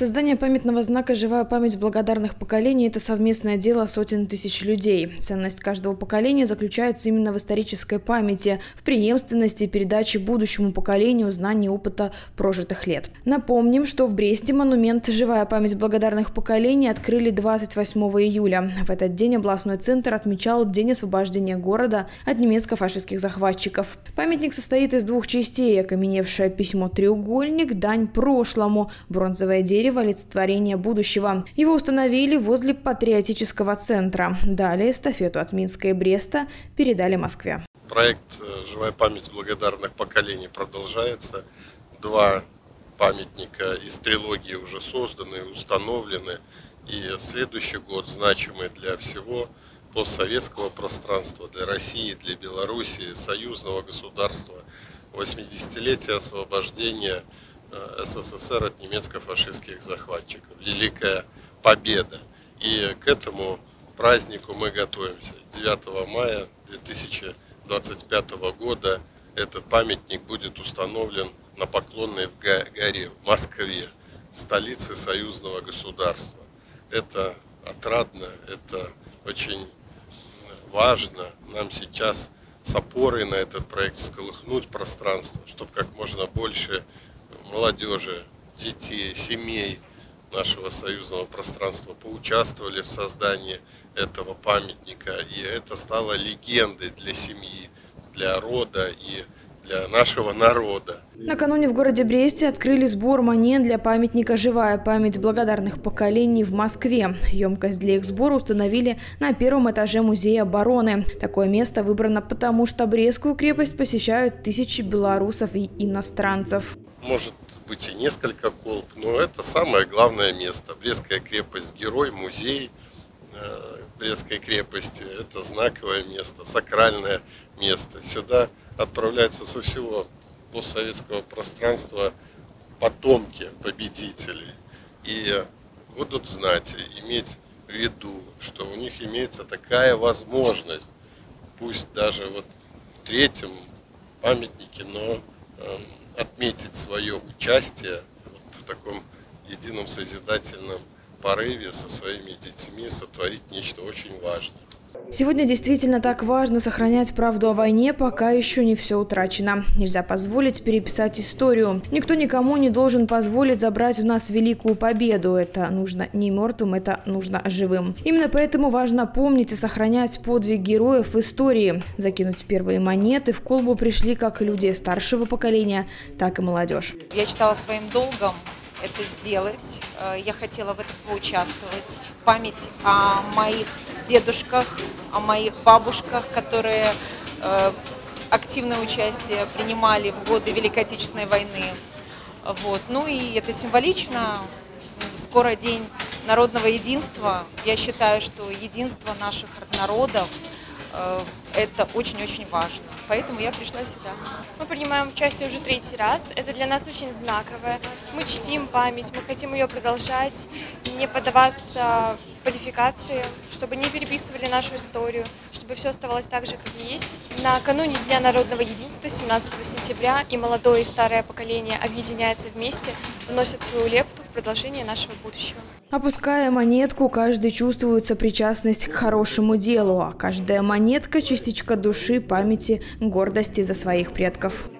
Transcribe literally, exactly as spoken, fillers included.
Создание памятного знака «Живая память благодарных поколений» – это совместное дело сотен тысяч людей. Ценность каждого поколения заключается именно в исторической памяти, в преемственности и передаче будущему поколению знаний и опыта прожитых лет. Напомним, что в Бресте монумент «Живая память благодарных поколений» открыли двадцать восьмого июля. В этот день областной центр отмечал День освобождения города от немецко-фашистских захватчиков. Памятник состоит из двух частей: окаменевшее письмо-треугольник, дань прошлому, бронзовое дерево, олицетворение будущего. Его установили возле патриотического центра. Далее эстафету от Минска и Бреста передали Москве. Проект «Живая память благодарных поколений» продолжается. Два памятника из трилогии уже созданы и установлены. И следующий год значимый для всего постсоветского пространства, для России, для Белоруссии, союзного государства. восьмидесятилетие освобождения СССР от немецко-фашистских захватчиков. Великая победа. И к этому празднику мы готовимся. девятого мая две тысячи двадцать пятого года этот памятник будет установлен на Поклонной горе в Москве, столице союзного государства. Это отрадно, это очень важно. Нам сейчас с опорой на этот проект всколыхнуть пространство, чтобы как можно больше молодежи, детей, семей нашего союзного пространства поучаствовали в создании этого памятника. И это стало легендой для семьи, для рода и для нашего народа. Накануне в городе Бресте открыли сбор монет для памятника «Живая память благодарных поколений» в Москве. Емкость для их сбора установили на первом этаже Музея обороны. Такое место выбрано потому, что Брестскую крепость посещают тысячи белорусов и иностранцев. Может быть и несколько колб, но это самое главное место. Брестская крепость – герой, музей Брестской крепости. Это знаковое место, сакральное место. Сюда отправляются со всего постсоветского пространства потомки победителей. И будут знать, иметь в виду, что у них имеется такая возможность, пусть даже вот в третьем памятнике, но э, отметить свое участие вот в таком едином созидательном порыве со своими детьми, сотворить нечто очень важное. Сегодня действительно так важно сохранять правду о войне, пока еще не все утрачено. Нельзя позволить переписать историю. Никто никому не должен позволить забрать у нас великую победу. Это нужно не мертвым, это нужно живым. Именно поэтому важно помнить и сохранять подвиг героев в истории. Закинуть первые монеты в колбу пришли как люди старшего поколения, так и молодежь. Я считала своим долгом это сделать. Я хотела в этом поучаствовать. Память о моих дедушках, о моих бабушках, которые э, активное участие принимали в годы Великой Отечественной войны. Вот. Ну и это символично. Скоро День народного единства. Я считаю, что единство наших народов э, это очень-очень важно. Поэтому я пришла сюда. Мы принимаем участие уже третий раз. Это для нас очень знаковое. Мы чтим память, мы хотим ее продолжать, не поддаваться квалификации, чтобы не переписывали нашу историю, чтобы все оставалось так же, как и есть. Накануне Дня народного единства, семнадцатого сентября, и молодое и старое поколение объединяются вместе, вносят свою лепту в продолжение нашего будущего. Опуская монетку, каждый чувствует сопричастность к хорошему делу, а каждая монетка – частичка души, памяти, гордости за своих предков.